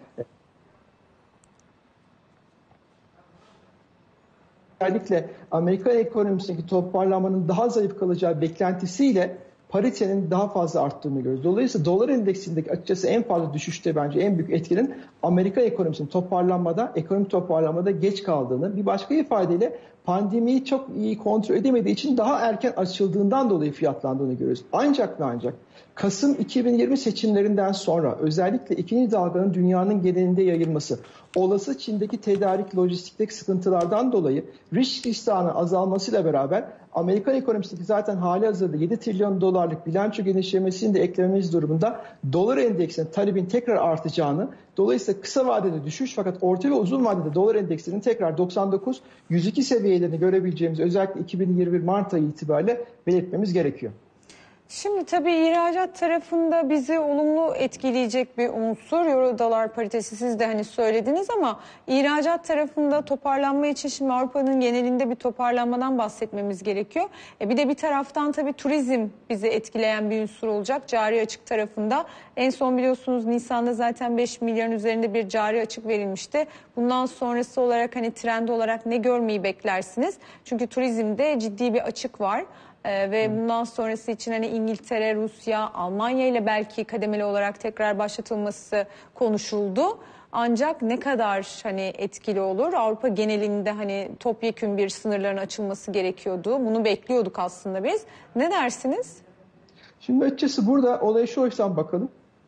özellikle Amerika ekonomisindeki toparlanmanın daha zayıf kalacağı beklentisiyle paritenin daha fazla arttığını görüyoruz. Dolayısıyla dolar endeksindeki açıkçası en fazla düşüşte bence en büyük etkinin Amerika ekonomisinin toparlanmada, ekonomik toparlanmada geç kaldığını, bir başka ifadeyle pandemiyi çok iyi kontrol edemediği için daha erken açıldığından dolayı fiyatlandığını görüyoruz. Ancak ve ancak Kasım iki bin yirmi seçimlerinden sonra özellikle ikinci dalganın dünyanın genelinde yayılması, olası Çin'deki tedarik lojistikteki sıkıntılardan dolayı risk iştahının azalmasıyla beraber Amerikan ekonomisindeki zaten hali hazırda yedi trilyon dolarlık bilanço genişlemesini de eklememiz durumunda dolar endeksinin talebin tekrar artacağını, dolayısıyla kısa vadede düşüş fakat orta ve uzun vadede dolar endeksinin tekrar doksan dokuz yüz iki seviyelerini görebileceğimiz özellikle iki bin yirmi bir Mart ayı itibariyle belirtmemiz gerekiyor. Şimdi tabii ihracat tarafında bizi olumlu etkileyecek bir unsur euro dolar paritesi, siz de hani söylediniz ama ihracat tarafında toparlanma için şimdi Avrupa'nın genelinde bir toparlanmadan bahsetmemiz gerekiyor. E bir de bir taraftan tabii turizm bizi etkileyen bir unsur olacak cari açık tarafında. En son biliyorsunuz Nisan'da zaten beş milyarın üzerinde bir cari açık verilmişti. Bundan sonrası olarak hani trend olarak ne görmeyi beklersiniz? Çünkü turizmde ciddi bir açık var. Ee, ve bundan sonrası için hani İngiltere, Rusya, Almanya ile belki kademeli olarak tekrar başlatılması konuşuldu. Ancak ne kadar hani etkili olur? Avrupa genelinde hani topyekün bir sınırların açılması gerekiyordu. Bunu bekliyorduk aslında biz. Ne dersiniz? Şimdi açıkçası burada olaya şu açıdan bakalım.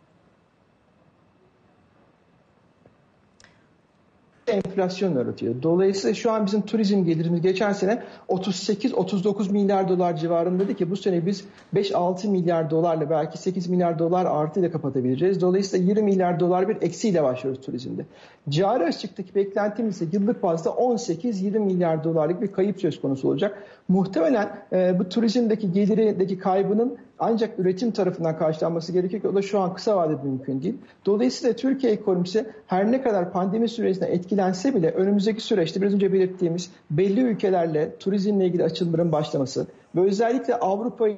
Enflasyon yaratıyor. Dolayısıyla şu an bizim turizm gelirimiz geçen sene otuz sekiz otuz dokuz milyar dolar civarındaydı ki bu sene biz beş altı milyar dolarla belki sekiz milyar dolar artıyla kapatabileceğiz. Dolayısıyla yirmi milyar dolar bir eksiyle başlıyoruz turizmde. Cari açıktaki beklentimiz ise yıllık bazda on sekiz yirmi milyar dolarlık bir kayıp söz konusu olacak. Muhtemelen e, bu turizmdeki gelirindeki kaybının ancak üretim tarafından karşılanması gerekiyor ki o da şu an kısa vadede mümkün değil. Dolayısıyla Türkiye ekonomisi her ne kadar pandemi sürecinde etkilense bile önümüzdeki süreçte biraz önce belirttiğimiz belli ülkelerle turizmle ilgili açılımların başlaması ve özellikle Avrupa'yı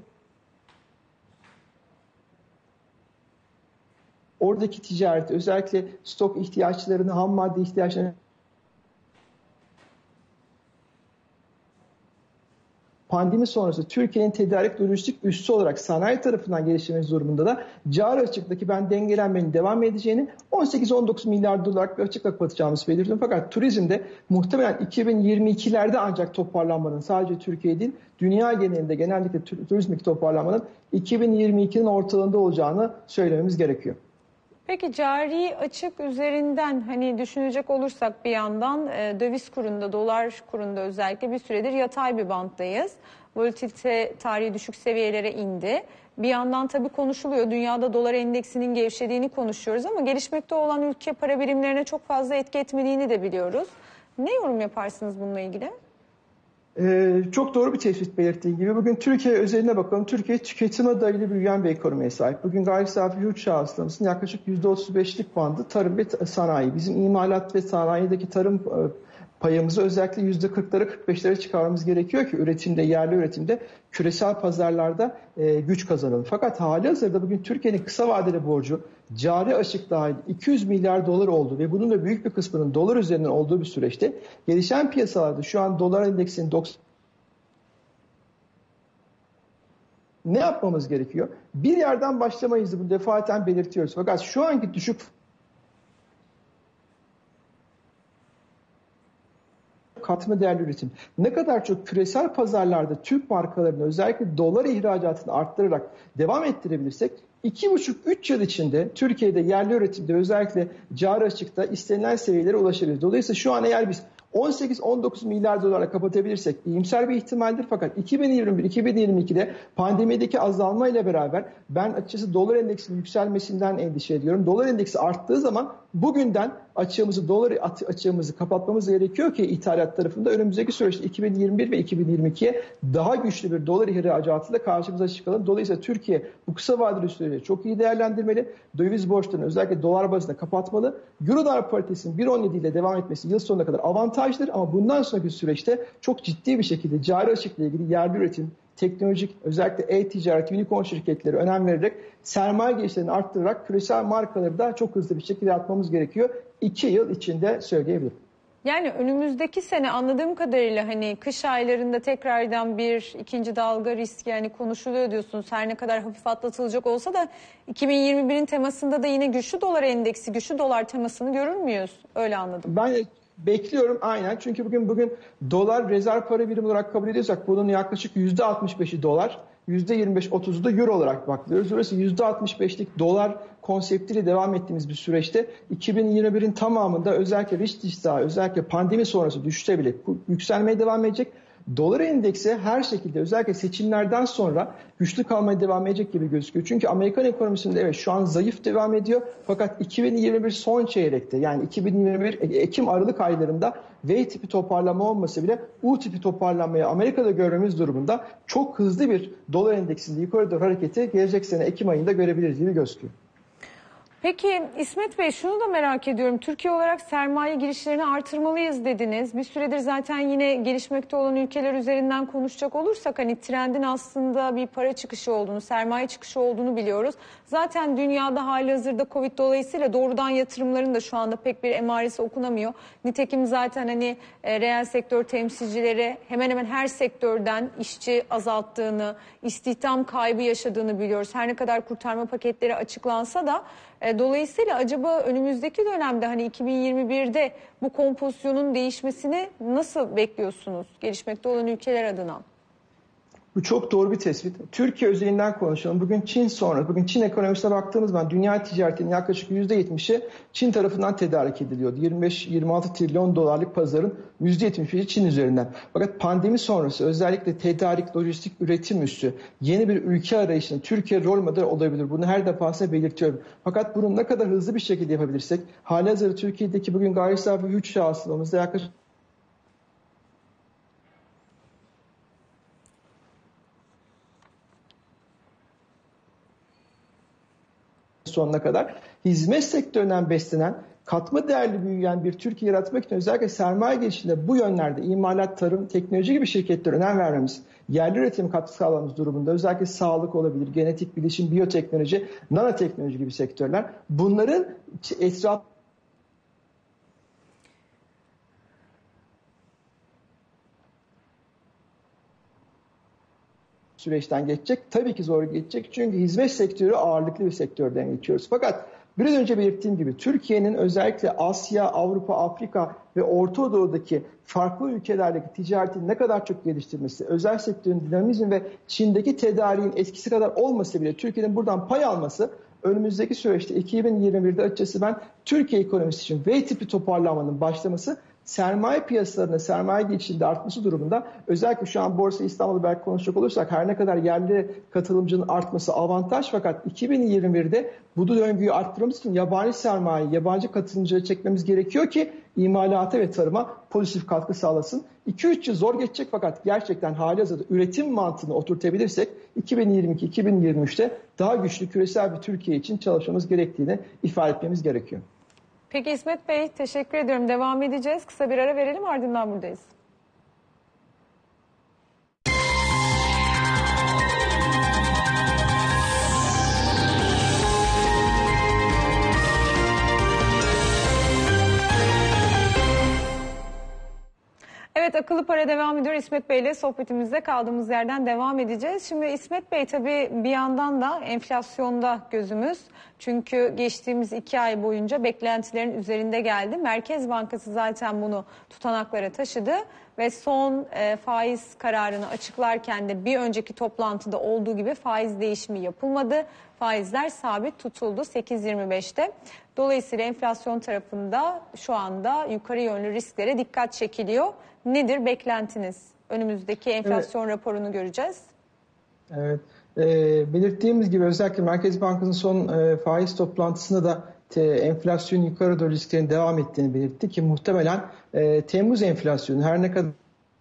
oradaki ticaret, özellikle stok ihtiyaçlarını, ham madde ihtiyaçlarını pandemi sonrası Türkiye'nin tedarik lojistik üssü olarak sanayi tarafından geliştirmesi durumunda da cari açıktaki ben dengelenmenin devam edeceğini on sekiz on dokuz milyar dolarlık bir açıkla kapatacağımızı belirtiyorum. Fakat turizmde muhtemelen iki bin yirmi ikilerde ancak toparlanmanın sadece Türkiye değil dünya genelinde genellikle turizmdeki toparlanmanın iki bin yirmi ikinin ortalarında olacağını söylememiz gerekiyor. Peki cari açık üzerinden hani düşünecek olursak bir yandan e, döviz kurunda, dolar kurunda özellikle bir süredir yatay bir banttayız. Volatilite tarihi düşük seviyelere indi. Bir yandan tabii konuşuluyor. Dünyada dolar endeksinin gevşediğini konuşuyoruz ama gelişmekte olan ülke para birimlerine çok fazla etki etmediğini de biliyoruz. Ne yorum yaparsınız bununla ilgili? Ee, çok doğru bir tespit belirttiği gibi bugün Türkiye özeline bakalım. Türkiye tüketime dayalı büyüyen bir ekonomiye sahip. Bugün gayri safi yurt hasılamızın yaklaşık yüzde otuz beşlik bandı tarım ve sanayi. Bizim imalat ve sanayideki tarım payımızı özellikle yüzde kırklara kırk beşlere çıkarmamız gerekiyor ki üretimde, yerli üretimde küresel pazarlarda e, güç kazanalım. Fakat hali hazırda bugün Türkiye'nin kısa vadeli borcu cari açık dahil iki yüz milyar dolar oldu ve bunun da büyük bir kısmının dolar üzerinden olduğu bir süreçte gelişen piyasalarda şu an dolar endeksinin doksan ne yapmamız gerekiyor? Bir yerden başlamayız, bunu defaten belirtiyoruz. Fakat şu anki düşük katma değerli üretim ne kadar çok küresel pazarlarda Türk markalarını özellikle dolar ihracatını arttırarak devam ettirebilirsek iki buçuk üç yıl içinde Türkiye'de yerli üretimde özellikle cari açıkta istenilen seviyelere ulaşabiliriz. Dolayısıyla şu an eğer biz on sekiz on dokuz milyar dolarla kapatabilirsek iyimser bir ihtimaldir. Fakat iki bin yirmi bir iki bin yirmi ikide pandemideki azalma ile beraber ben açıkçası dolar endeksinin yükselmesinden endişe ediyorum. Dolar endeksi arttığı zaman bugünden açığımızı, dolar açığımızı kapatmamız gerekiyor ki ithalat tarafında önümüzdeki süreçte iki bin yirmi bir ve iki bin yirmi ikiye daha güçlü bir dolar ihracatıyla karşımıza çıkalım. Dolayısıyla Türkiye bu kısa vadeli süreçleri çok iyi değerlendirmeli. Döviz borçlarını özellikle dolar bazında kapatmalı. Euro-dolar paritesinin bir virgül on yedi ile devam etmesi yıl sonuna kadar avantajdır ama bundan sonraki süreçte çok ciddi bir şekilde cari açıkla ilgili yerli üretim, teknolojik, özellikle e-ticaret, unicorn şirketleri önem vererek sermaye girişlerini arttırarak küresel markaları da çok hızlı bir şekilde atmamız gerekiyor. İki yıl içinde söyleyebilirim. Yani önümüzdeki sene anladığım kadarıyla hani kış aylarında tekrardan bir ikinci dalga riski yani konuşuluyor diyorsunuz. Her ne kadar hafif atlatılacak olsa da iki bin yirmi birin temasında da yine güçlü dolar endeksi, güçlü dolar temasını görür müyüz? Öyle anladım. Ben bekliyorum aynen. Çünkü bugün bugün dolar rezerv para birimi olarak kabul ediyorsak bunun yaklaşık yüzde altmış beşi dolar, yüzde yirmi beş otuzu da euro olarak bakıyoruz. Burası yüzde altmış beşlik dolar konseptiyle devam ettiğimiz bir süreçte iki bin yirmi birin tamamında özellikle risk iştahı, özellikle pandemi sonrası düşüşte bile yükselmeye devam edecek. Dolar endeksi her şekilde özellikle seçimlerden sonra güçlü kalmaya devam edecek gibi gözüküyor. Çünkü Amerikan ekonomisinde evet şu an zayıf devam ediyor. Fakat iki bin yirmi bir son çeyrekte yani iki bin yirmi bir Ekim-Aralık aylarında V tipi toparlama olmasa bile U tipi toparlanmayı Amerika'da görmemiz durumunda çok hızlı bir dolar endeksinde yukarı doğru hareketi gelecek sene Ekim ayında görebiliriz gibi gözüküyor. Peki İsmet Bey şunu da merak ediyorum. Türkiye olarak sermaye girişlerini artırmalıyız dediniz. Bir süredir zaten yine gelişmekte olan ülkeler üzerinden konuşacak olursak hani trendin aslında bir para çıkışı olduğunu, sermaye çıkışı olduğunu biliyoruz. Zaten dünyada halihazırda Covid dolayısıyla doğrudan yatırımların da şu anda pek bir emaresi okunamıyor. Nitekim zaten hani e, reel sektör temsilcileri hemen hemen her sektörden işçi azalttığını, istihdam kaybı yaşadığını biliyoruz. Her ne kadar kurtarma paketleri açıklansa da e, dolayısıyla acaba önümüzdeki dönemde hani iki bin yirmi birde bu kompozisyonun değişmesini nasıl bekliyorsunuz gelişmekte olan ülkeler adına? Bu çok doğru bir tespit. Türkiye özelinden konuşalım. Bugün Çin sonra, bugün Çin ekonomisine baktığımız zaman dünya ticaretinin yaklaşık yüzde yetmişi Çin tarafından tedarik ediliyordu. yirmi beş yirmi altı trilyon dolarlık pazarın yüzde yetmiş beşi Çin üzerinden. Fakat pandemi sonrası özellikle tedarik, lojistik, üretim üssü yeni bir ülke arayışında Türkiye rol model olabilir. Bunu her defasında belirtiyorum. Fakat bunu ne kadar hızlı bir şekilde yapabilirsek, halihazırda Türkiye'deki bugün gayri safi yurt hasılamızda yaklaşık sonuna kadar hizmet sektöründen beslenen, katma değerli büyüyen bir Türkiye yaratmak için özellikle sermaye gelişinde bu yönlerde imalat, tarım, teknoloji gibi şirketlere önem vermemiz, yerli üretim katkı sağlamamız durumunda özellikle sağlık olabilir, genetik bilişim, biyoteknoloji, nanoteknoloji gibi sektörler bunların etrafı süreçten geçecek. Tabii ki zor geçecek. Çünkü hizmet sektörü ağırlıklı bir sektörden geçiyoruz. Fakat biraz önce belirttiğim gibi Türkiye'nin özellikle Asya, Avrupa, Afrika ve Orta Doğu'daki farklı ülkelerdeki ticaretini ne kadar çok geliştirmesi, özel sektörün dinamizmi ve Çin'deki tedariğin etkisi kadar olmasa bile Türkiye'nin buradan pay alması önümüzdeki süreçte iki bin yirmi birde açıkçası ben Türkiye ekonomisi için V tipi toparlanmanın başlaması, sermaye piyasalarında sermaye geçişinde artması durumunda, özellikle şu an Borsa İstanbul'da belki konuşacak olursak her ne kadar yerli katılımcının artması avantaj, fakat iki bin yirmi birde bu döngüyü arttırmamız için yabancı sermaye, yabancı katılımcıları çekmemiz gerekiyor ki imalata ve tarıma pozitif katkı sağlasın. iki üç yıl zor geçecek, fakat gerçekten halihazırda üretim mantığını oturtabilirsek iki bin yirmi iki iki bin yirmi üçte daha güçlü küresel bir Türkiye için çalışmamız gerektiğini ifade etmemiz gerekiyor. Peki İsmet Bey, teşekkür ediyorum. Devam edeceğiz. Kısa bir ara verelim, ardından buradayız. Evet, Akıllı Para devam ediyor. İsmet Bey ile sohbetimizde kaldığımız yerden devam edeceğiz. Şimdi İsmet Bey, tabii bir yandan da enflasyonda gözümüz. Çünkü geçtiğimiz iki ay boyunca beklentilerin üzerinde geldi. Merkez Bankası zaten bunu tutanaklara taşıdı ve son e, faiz kararını açıklarken de bir önceki toplantıda olduğu gibi faiz değişimi yapılmadı. Faizler sabit tutuldu sekiz yirmi beşte. Dolayısıyla enflasyon tarafında şu anda yukarı yönlü risklere dikkat çekiliyor. Nedir beklentiniz? Önümüzdeki enflasyon evet. raporunu göreceğiz. Evet. E, belirttiğimiz gibi özellikle Merkez Bankası'nın son e, faiz toplantısında da te, enflasyon yukarı doğru risklerin devam ettiğini belirtti ki muhtemelen e, Temmuz enflasyonu her ne kadar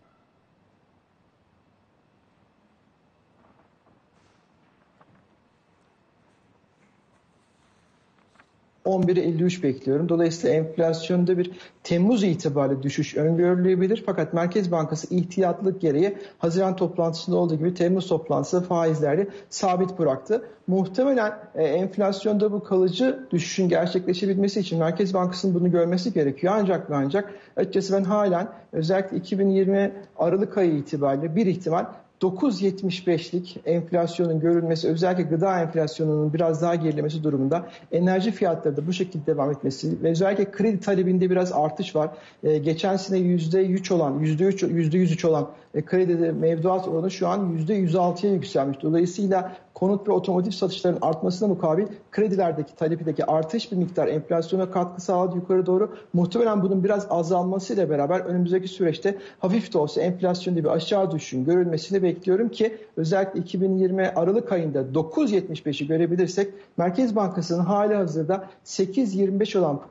on bire elli üç bekliyorum. Dolayısıyla enflasyonda bir Temmuz itibariyle düşüş öngörülebilir. Fakat Merkez Bankası ihtiyatlılık gereği Haziran toplantısında olduğu gibi Temmuz toplantısında faizleri sabit bıraktı. Muhtemelen e, enflasyonda bu kalıcı düşüşün gerçekleşebilmesi için Merkez Bankası'nın bunu görmesi gerekiyor. Ancak ve ancak açıkçası ben halen özellikle iki bin yirmi Aralık ayı itibariyle bir ihtimal dokuz virgül yetmiş beşlik enflasyonun görülmesi, özellikle gıda enflasyonunun biraz daha gerilemesi durumunda enerji fiyatları da bu şekilde devam etmesi ve özellikle kredi talebinde biraz artış var. Ee, geçen sene yüzde üç olan, yüzde üç, yüzde yüz üç olan e, kredi mevduat oranı şu an yüzde yüz altıya yükselmiş. Dolayısıyla konut ve otomotiv satışlarının artmasına mukabil kredilerdeki talebindeki artış bir miktar enflasyona katkı sağladı yukarı doğru. Muhtemelen bunun biraz azalmasıyla beraber önümüzdeki süreçte hafif de olsa enflasyonda bir aşağı düşüşün görülmesini bekliyorum ki özellikle iki bin yirmi Aralık ayında dokuz virgül yetmiş beşi görebilirsek Merkez Bankası'nın hali hazırda sekiz virgül yirmi beş olan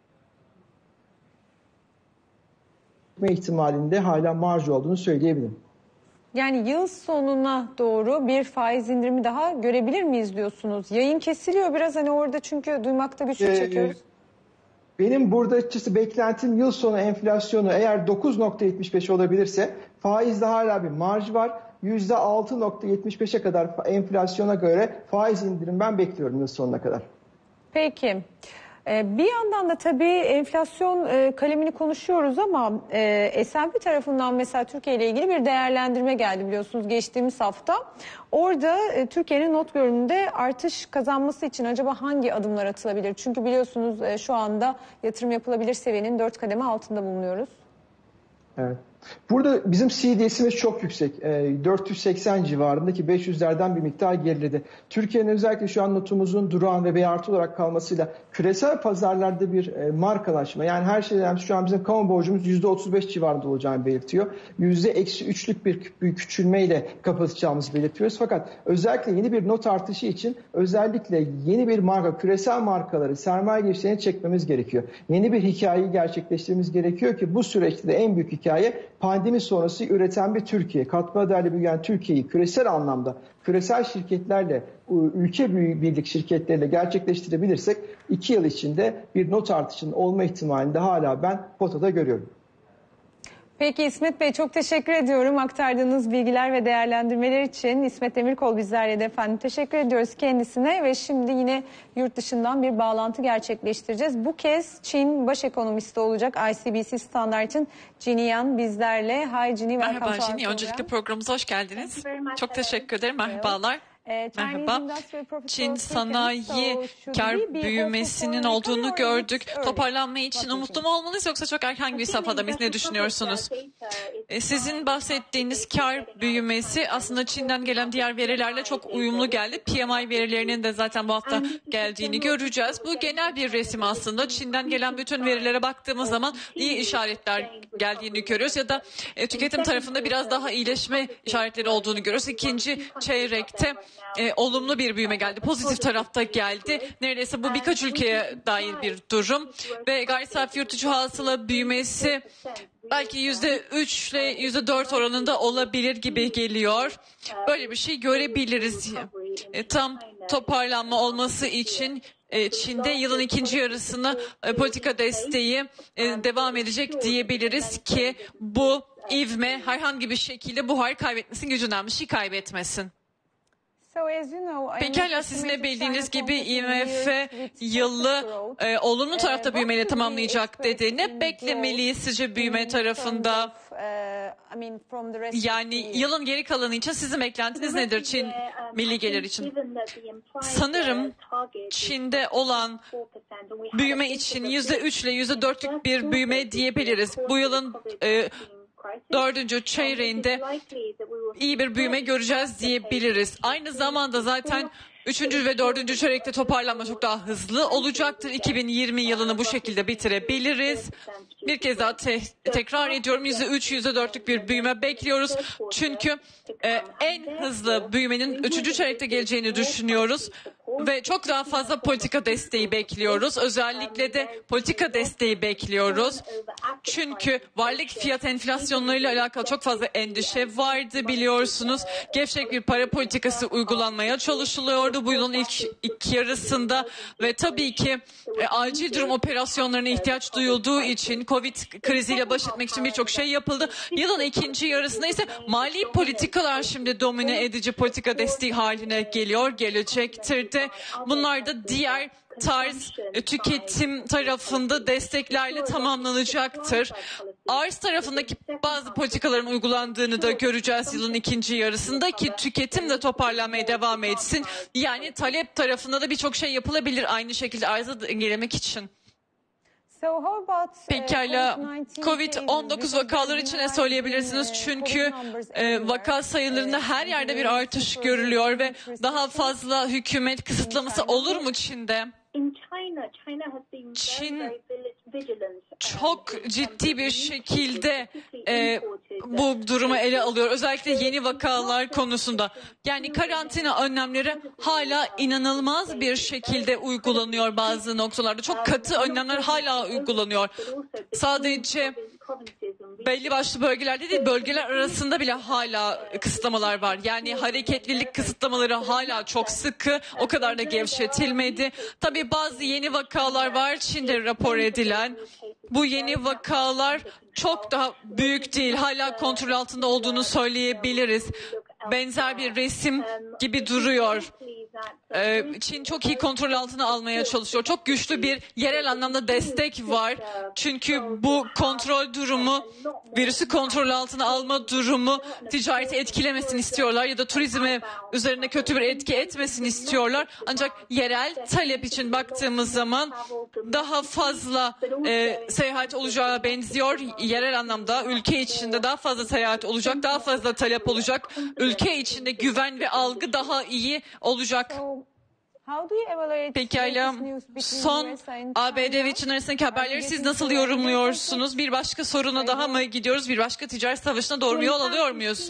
ihtimalinde hala marj olduğunu söyleyebilirim. Yani yıl sonuna doğru bir faiz indirimi daha görebilir miyiz diyorsunuz? Yayın kesiliyor biraz, hani orada çünkü duymakta güçlük ee, çekiyoruz. Benim burada açıkçası beklentim yıl sonu enflasyonu eğer dokuz virgül yetmiş beş olabilirse faizde hala bir marj var. yüzde altı virgül yetmiş beşe kadar enflasyona göre faiz indirim ben bekliyorum yıl sonuna kadar. Peki. Bir yandan da tabii enflasyon kalemini konuşuyoruz ama S and P tarafından mesela Türkiye ile ilgili bir değerlendirme geldi biliyorsunuz geçtiğimiz hafta. Orada Türkiye'nin not görünümünde artış kazanması için acaba hangi adımlar atılabilir? Çünkü biliyorsunuz şu anda yatırım yapılabilir seviyenin dört kademe altında bulunuyoruz. Evet. Burada bizim C D S'imiz çok yüksek. dört yüz seksen civarındaki beş yüzlerden bir miktar geriledi. Türkiye'nin özellikle şu an notumuzun durağan ve B artı olarak kalmasıyla küresel pazarlarda bir markalaşma, yani her şeyden şu an bizim kamu borcumuz yüzde otuz beş civarında olacağını belirtiyor. Yüzde eksi üçlük bir, bir küçülmeyle kapatacağımızı belirtiyoruz. Fakat özellikle yeni bir not artışı için özellikle yeni bir marka, küresel markaları sermaye girişlerini çekmemiz gerekiyor. Yeni bir hikayeyi gerçekleştirmemiz gerekiyor ki bu süreçte de en büyük hikaye pandemi sonrası üreten bir Türkiye, katma değerli büyüyen Türkiye'yi küresel anlamda, küresel şirketlerle, ülke birlik şirketleriyle gerçekleştirebilirsek iki yıl içinde bir not artışının olma ihtimalini de hala ben potada görüyorum. Peki İsmet Bey, çok teşekkür ediyorum aktardığınız bilgiler ve değerlendirmeler için. İsmet Demirkol bizlerle de efendim. Teşekkür ediyoruz kendisine ve şimdi yine yurt dışından bir bağlantı gerçekleştireceğiz. Bu kez Çin baş ekonomisti olacak I C B C Standard'ın Ginny Yan bizlerle. Hi Ginny. Merhaba Ginny. Öncelikle programımıza hoş geldiniz. Çok teşekkür ederim. Merhabalar. Merhaba. Çin sanayi kar büyümesinin olduğunu gördük. Toparlanma için umutlu mu olmalıyız yoksa çok erken bir safhada mıyız? Ne düşünüyorsunuz? Sizin bahsettiğiniz kar büyümesi aslında Çin'den gelen diğer verilerle çok uyumlu geldi. P M I verilerinin de zaten bu hafta geldiğini göreceğiz. Bu genel bir resim aslında. Çin'den gelen bütün verilere baktığımız zaman iyi işaretler geldiğini görüyoruz ya da tüketim tarafında biraz daha iyileşme işaretleri olduğunu görüyoruz. İkinci çeyrekte E, olumlu bir büyüme geldi. Pozitif tarafta geldi. Neredeyse bu birkaç ülkeye dair bir durum. Ve gayri safi yurt içi hasıla büyümesi belki yüzde üç ile yüzde dört oranında olabilir gibi geliyor. Böyle bir şey görebiliriz. E, tam toparlanma olması için e, Çin'de yılın ikinci yarısını e, politika desteği e, devam edecek diyebiliriz ki bu ivme herhangi bir şekilde buhar kaybetmesin, gücünden bir şey kaybetmesin. Pekala sizin de bildiğiniz gibi I M F yılı e, olumlu tarafta büyümeyle tamamlayacak dedi. Ne beklemeliyiz sizce büyüme tarafında? Yani yılın geri kalanı için sizin beklentiniz nedir Çin milli gelir için? Sanırım Çin'de olan büyüme için yüzde üç ile yüzde dörtlük bir büyüme diyebiliriz. Bu yılın e, dördüncü çeyreğinde iyi bir büyüme göreceğiz diyebiliriz. Aynı zamanda zaten üçüncü ve dördüncü çeyrekte toparlanma çok daha hızlı olacaktır. iki bin yirmi yılını bu şekilde bitirebiliriz. Bir kez daha te- tekrar ediyorum yüzde üç, yüzde dörtlük bir büyüme bekliyoruz. Çünkü e, en hızlı büyümenin üçüncü çeyrekte geleceğini düşünüyoruz. Ve çok daha fazla politika desteği bekliyoruz. Özellikle de politika desteği bekliyoruz. Çünkü varlık fiyat enflasyonlarıyla alakalı çok fazla endişe vardı biliyorsunuz. Gevşek bir para politikası uygulanmaya çalışılıyordu bu yılın ilk iki yarısında. Ve tabii ki e, acil durum operasyonlarına ihtiyaç duyulduğu için Covid kriziyle baş etmek için birçok şey yapıldı. Yılın ikinci yarısında ise mali politikalar şimdi domine edici politika desteği haline geliyor, gelecektir de. Bunlar da diğer tarz tüketim tarafında desteklerle tamamlanacaktır. Arz tarafındaki bazı politikaların uygulandığını da göreceğiz yılın ikinci yarısında ki tüketim de toparlanmaya devam etsin. Yani talep tarafında da birçok şey yapılabilir aynı şekilde arza dengelemek için. Pekala, Covid on dokuz vakaları için ne söyleyebilirsiniz? Çünkü e, vaka sayılarında her yerde bir artış görülüyor ve daha fazla hükümet kısıtlaması olur mu Çin'de? Çin çok ciddi bir şekilde e, bu durumu ele alıyor. Özellikle yeni vakalar konusunda. Yani karantina önlemleri hala inanılmaz bir şekilde uygulanıyor bazı noktalarda. Çok katı önlemler hala uygulanıyor. Sadece belli başlı bölgelerde değil, bölgeler arasında bile hala kısıtlamalar var. Yani hareketlilik kısıtlamaları hala çok sıkı, o kadar da gevşetilmedi. Tabii bazı yeni vakalar var Çin'de rapor edilen. Bu yeni vakalar çok daha büyük değil, hala kontrol altında olduğunu söyleyebiliriz. Benzer bir resim gibi duruyor. Ee, Çin çok iyi kontrol altına almaya çalışıyor. Çok güçlü bir yerel anlamda destek var. Çünkü bu kontrol durumu, virüsü kontrol altına alma durumu ticareti etkilemesin istiyorlar ya da turizme üzerine kötü bir etki etmesin istiyorlar. Ancak yerel talep için baktığımız zaman daha fazla e, seyahat olacağı benziyor. Yerel anlamda ülke içinde daha fazla seyahat olacak, daha fazla talep olacak. Ülke içinde güven ve algı daha iyi olacak. Pekala, son A B D ve Çin arasındaki haberleri siz nasıl yorumluyorsunuz? Bir başka soruna daha mı gidiyoruz? Bir başka ticaret savaşına doğru mu yol alıyor muyuz?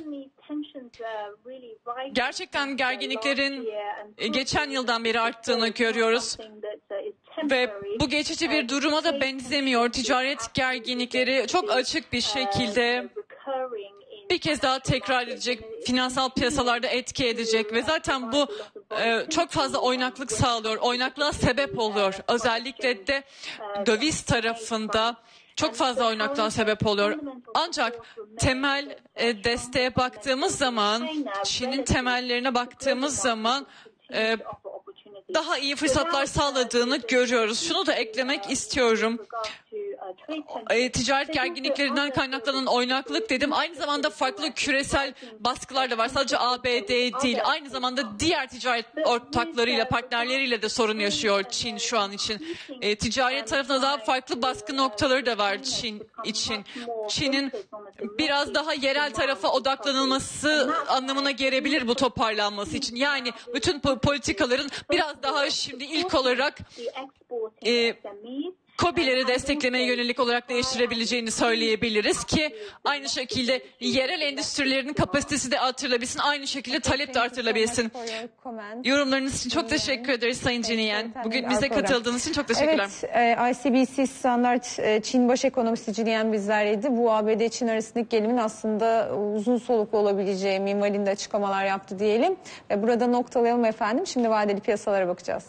Gerçekten gerginliklerin geçen yıldan beri arttığını görüyoruz. Ve bu geçici bir duruma da benzemiyor. Ticaret gerginlikleri çok açık bir şekilde bir kez daha tekrar edecek, finansal piyasalarda etki edecek ve zaten bu e, çok fazla oynaklık sağlıyor, oynaklığa sebep oluyor. Özellikle de döviz tarafında çok fazla oynaklığa sebep oluyor. Ancak temel e, desteğe baktığımız zaman, Çin'in temellerine baktığımız zaman e, daha iyi fırsatlar sağladığını görüyoruz. Şunu da eklemek istiyorum. e, ticaret gerginliklerinden kaynaklanan oynaklık dedim. Aynı zamanda farklı küresel baskılar da var. Sadece A B D değil, aynı zamanda diğer ticaret ortaklarıyla, partnerleriyle de sorun yaşıyor Çin şu an için. E, ticaret tarafında daha farklı baskı noktaları da var Çin için. Çin'in biraz daha yerel tarafa odaklanılması anlamına gelebilir bu toparlanması için. Yani bütün politikaların biraz daha şimdi ilk olarak e, KOBİ'leri desteklemeye yönelik olarak değiştirebileceğini söyleyebiliriz ki aynı şekilde yerel endüstrilerin kapasitesi de artırılabilsin, aynı şekilde talep de artırılabilsin. Yorumlarınız için çok teşekkür ederiz Sayın Ciniyen. Bugün bize katıldığınız için çok teşekkürler. Evet, I C B C Standart Çin baş ekonomisti Ciniyen bizlerleydi. Bu A B D-Çin arasındaki gerilimin aslında uzun soluklu olabileceği minvalinde açıklamalar yaptı diyelim. Burada noktalayalım efendim. Şimdi vadeli piyasalara bakacağız.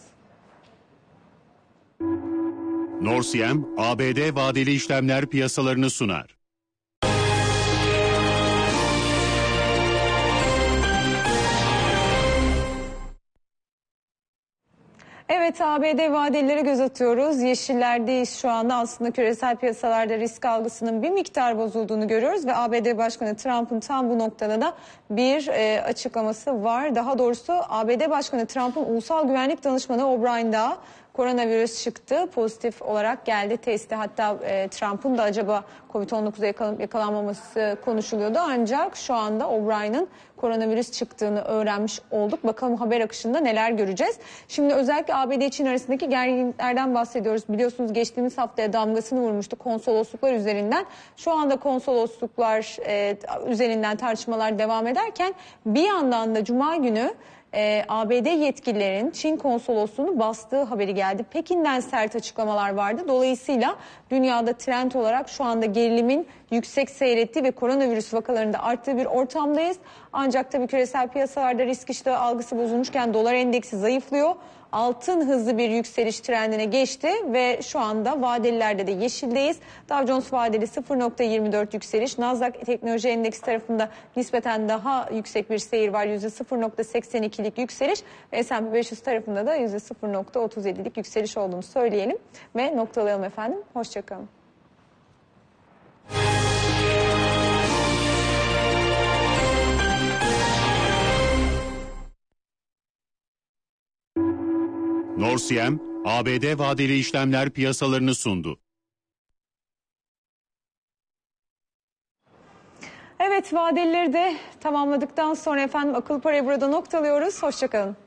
Norsiyem, A B D vadeli işlemler piyasalarını sunar. Evet, A B D vadelilere göz atıyoruz. Yeşillerdeyiz şu anda. Aslında küresel piyasalarda risk algısının bir miktar bozulduğunu görüyoruz ve A B D Başkanı Trump'ın tam bu noktada da bir e, açıklaması var. Daha doğrusu A B D Başkanı Trump'ın Ulusal Güvenlik Danışmanı O'Brien da koronavirüs çıktı. Pozitif olarak geldi testi. Hatta e, Trump'ın da acaba kovid on dokuza yakalan, yakalanmaması konuşuluyordu. Ancak şu anda O'Brien'in koronavirüs çıktığını öğrenmiş olduk. Bakalım haber akışında neler göreceğiz. Şimdi özellikle A B D-Çin arasındaki gerginliklerden bahsediyoruz. Biliyorsunuz geçtiğimiz haftaya damgasını vurmuştu konsolosluklar üzerinden. Şu anda konsolosluklar e, üzerinden tartışmalar devam ederken bir yandan da Cuma günü Ee, A B D yetkililerin Çin konsolosluğunu bastığı haberi geldi. Pekin'den sert açıklamalar vardı. Dolayısıyla dünyada trend olarak şu anda gerilimin yüksek seyrettiği ve koronavirüs vakalarında arttığı bir ortamdayız. Ancak tabii küresel piyasalarda risk iştahı algısı bozulmuşken dolar endeksi zayıflıyor. Altın hızlı bir yükseliş trendine geçti ve şu anda vadelilerde de yeşildeyiz. Dow Jones vadeli sıfır nokta yirmi dört yükseliş. Nasdaq Teknoloji Endeksi tarafında nispeten daha yüksek bir seyir var. yüzde sıfır nokta seksen ikilik yükseliş. Ve S and P beş yüz tarafında da yüzde sıfır nokta otuz yedilik yükseliş olduğunu söyleyelim. Ve noktalayalım efendim. Hoşçakalın. Norsiyem, A B D vadeli işlemler piyasalarını sundu. Evet, vadelileri de tamamladıktan sonra efendim akıl parayı burada noktalıyoruz. Hoşçakalın.